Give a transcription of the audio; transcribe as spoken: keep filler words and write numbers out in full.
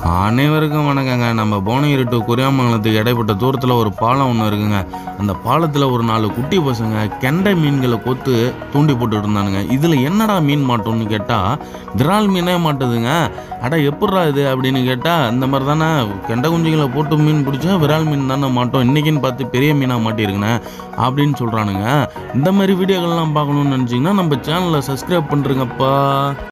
அனைவருக்கும் வணக்கங்க. நம்ம புவனகிரி டு குரியாமங்கலத்துக்கு இடைப்பட்ட தூரத்தில் ஒரு பாலம் ஒன்று இருக்குங்க. அந்த பாலத்தில் ஒரு நாலு குட்டி பசங்க கெண்டை மீன்களை கொத்து தூண்டி போட்டுட்டு இருந்தானுங்க. இதில் என்னடா மீன் மாட்டோம்னு கேட்டால் விரால் மீனே மாட்டுதுங்க. அட எப்பட்றா இது அப்படின்னு கேட்டால் இந்த மாதிரி தானே கெண்டை குஞ்சுகளை போட்டு மீன் பிடிச்சா விரால் மீன் தானே மாட்டோம், இன்றைக்கின்னு பார்த்து பெரிய மீனாக மாட்டியிருக்குண்ணே அப்படின்னு சொல்கிறானுங்க. இந்த மாதிரி வீடியோக்கள்லாம் பார்க்கணுன்னு நினச்சிங்கன்னா நம்ம சேனலை சப்ஸ்கிரைப் பண்ணுறேங்கப்பா.